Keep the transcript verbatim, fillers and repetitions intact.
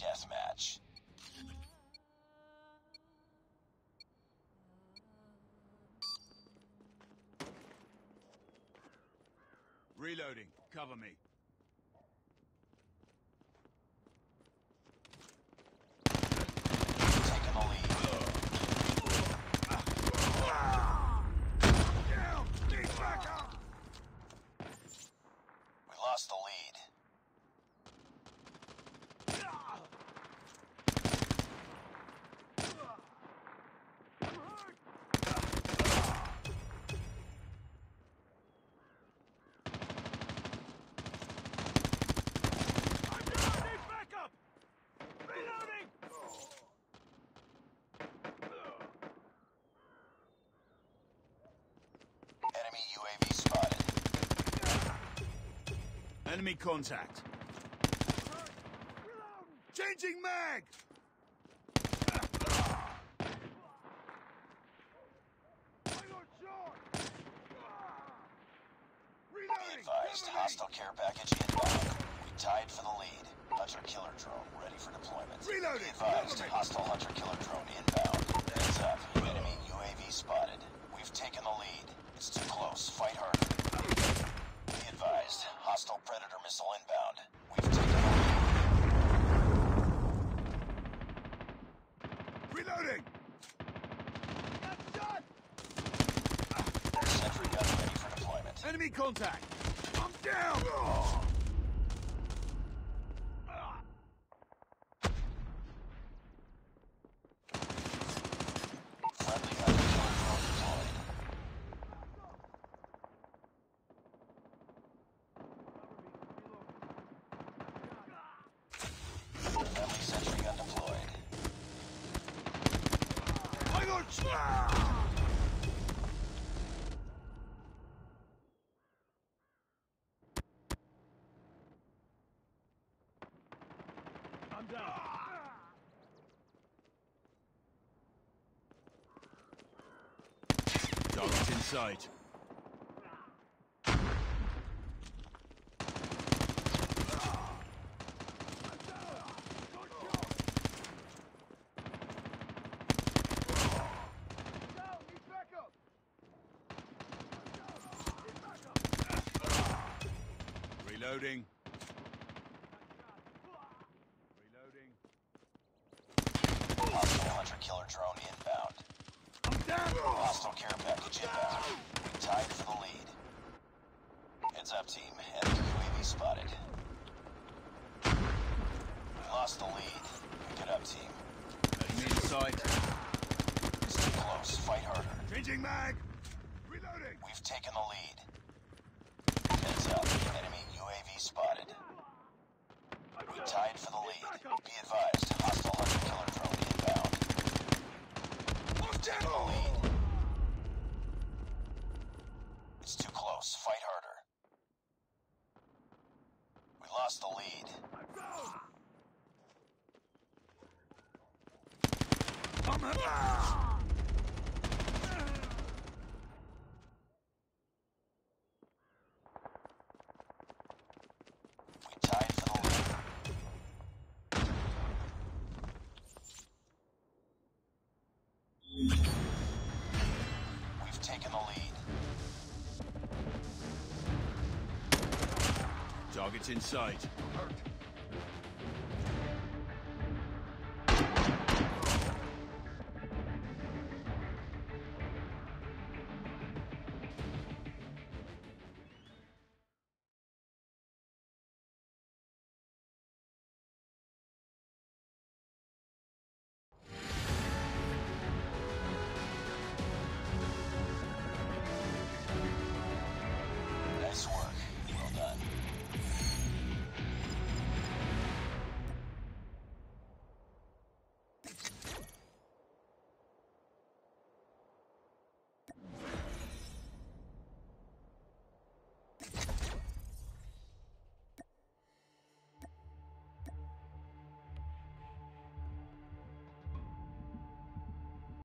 deathmatch. Reloading. Cover me. Taking the lead. Down! Need backup! We lost the lead. Enemy U A V spotted. Enemy contact. Changing mag! Be advised, hostile care package inbound. We tied for the lead. Hunter-killer drone ready for deployment. Reloading. Be advised, hostile hunter-killer drone inbound. Heads up, enemy U A V spotted. We've taken the lead. It's too close. Fight harder. Be advised, hostile Predator missile inbound. We've taken the lead. Reloading! Sentry gun ready for deployment. Enemy contact! I'm down! Friendly hunter-killer drone deployed. Friendly sentry gun deployed. I got I'm down. Target in sight. Reloading. Reloading. Hostile hunter-killer drone inbound. I'm down. Hostile care package inbound. We tied for the lead. Heads up, team. Enemy U A V spotted. We lost the lead. Pick it up, team. Enemy in sight. It's too close. Fight harder. Changing mag. Reloading. We've taken the lead. Heads up. Enemy U A V spotted. We tied for the lead. Be advised. Hostile hunter-killer drone inbound. We've taken the lead. It's too close. Fight harder. We lost the lead. I'm out. We tied for the lead. We've taken the lead. Target in sight.